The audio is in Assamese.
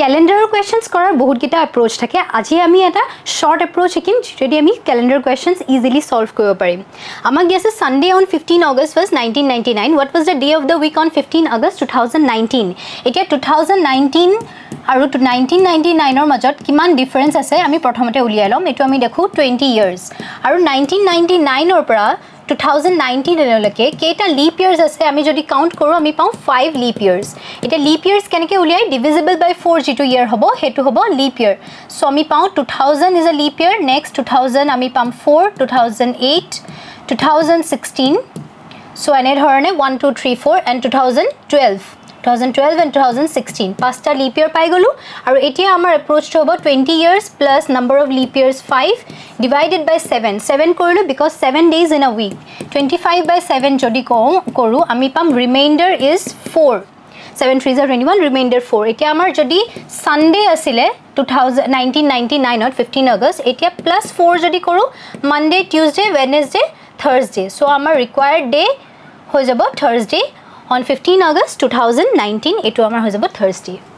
ক্যালেন্ডাৰৰ কোৱেশ্চনছ কৰাৰ বহুত কিটা এপ্ৰোচ থাকে আজি আমি এটা শৰ্ট এপ্ৰোচ শিকিম যেটি আমি ক্যালেন্ডাৰ কোৱেশ্চনছ ইজিলি সলভ কৰিব পাৰিম আমাক গেছে Sunday on 15 August was 1999 what was the day of the week on 15 August 2019 এতিয়া 2019 আৰু 1999 ৰ মাজত কিমান ডিফাৰেন্স আছে আমি প্ৰথমতে উলিয়াই লম এটো আমি দেখো 20 years আৰু 1999 ৰ পৰা 2019 এলৈকে কেটা লীপ ইয়াৰ্স আছে আমি যদি কাউন্ট কৰো আমি পাও 5 লীপ ইয়াৰ্স এটা লীপ ইয়াৰ্স কেনেকে উলিয়াই ডিভিজিবল বাই 4 যেটো ইয়াৰ হ'ব হেতু হ'ব লীপ ইয়াৰ সো আমি পাও 2000 is a leap year next 2000 আমি পাম 4 2008 2016 so এনে ধৰণে 1 2 3 4 and 2012 and 2016 পাঁচটা leap year পাই গলো আৰু এতিয়া আমাৰ approach to about 20 years plus number of leap years 5 divided by 7 কৰিলো because 7 days in a week 25 by 7 যদি কৰো আমি পাম remainder is 4 7 3 21 remainder 4 এতিয়া আমাৰ যদি Sunday আছিলে 1999 ত 15 August এতিয়া plus 4 যদি কৰো Monday Tuesday Wednesday Thursday so আমাৰ required day হৈ যাব Thursday on 15 August 2019 এটো আমাৰ হৈ যাব Thursday